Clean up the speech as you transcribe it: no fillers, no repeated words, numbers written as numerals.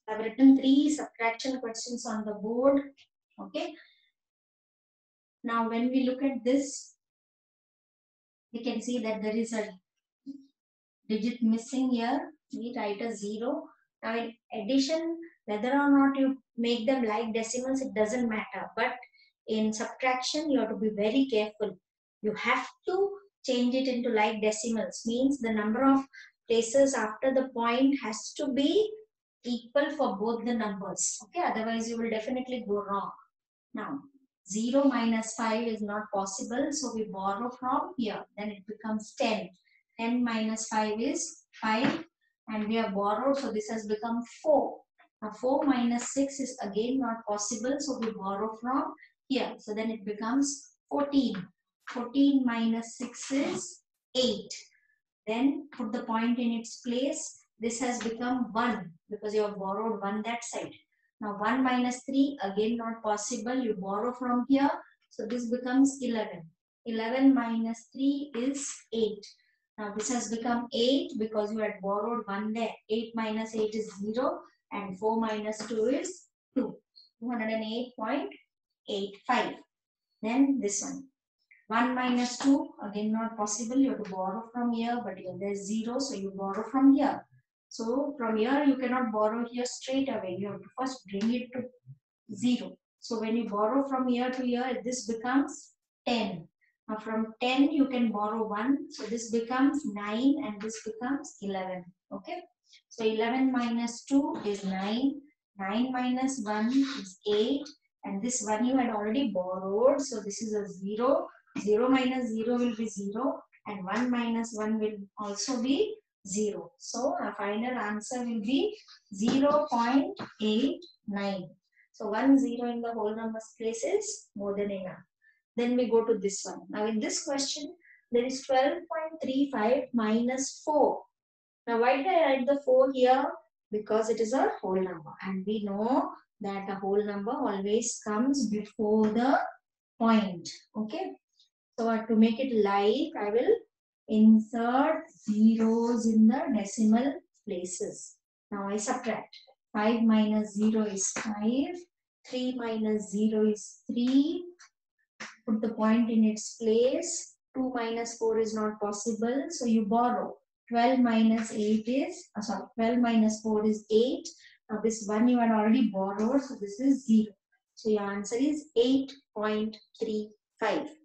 I've written 3 subtraction questions on the board. Okay. Now, when we look at this, we can see that there is a digit missing here. We write a 0. Now, in addition, whether or not you make them like decimals, it doesn't matter. But in subtraction, you have to be very careful. You have to change it into like decimals. Means the number of places after the point has to be equal for both the numbers. Okay, otherwise you will definitely go wrong. Now, 0 minus 5 is not possible, so we borrow from here. Then it becomes 10. 10 minus 5 is 5, and we have borrowed, so this has become 4. Now, 4 minus 6 is again not possible, so we borrow from here. So then it becomes 14. 14 minus 6 is 8. Then put the point in its place. This has become 1 because you have borrowed 1 that side. Now 1 minus 3, again not possible. You borrow from here. So this becomes 11. 11 minus 3 is 8. Now this has become 8 because you had borrowed 1 there. 8 minus 8 is 0 and 4 minus 2 is 2. 208.85. Then this one. 1 minus 2, again not possible. You have to borrow from here, but here there's 0, so you borrow from here. So from here, you cannot borrow here straight away. You have to first bring it to 0. So when you borrow from here to here, this becomes 10. Now from 10, you can borrow 1. So this becomes 9 and this becomes 11. Okay. So 11 minus 2 is 9. 9 minus 1 is 8. And this 1 you had already borrowed. So this is a 0. 0 minus 0 will be 0. And 1 minus 1 will also be 0. So our final answer will be 0.89. So 1 0 in the whole numbers place is more than enough. Then we go to this one. Now in this question, there is 12.35 minus 4. Now why did I write the 4 here? Because it is a whole number. And we know that a whole number always comes before the point. Okay. So to make it like, I will insert zeros in the decimal places. Now I subtract. 5 minus 0 is 5. 3 minus 0 is 3. Put the point in its place. 2 minus 4 is not possible. So you borrow. 12 minus 8 is, 12 minus 4 is 8. Now this one you had already borrowed. So this is 0. So your answer is 8.35.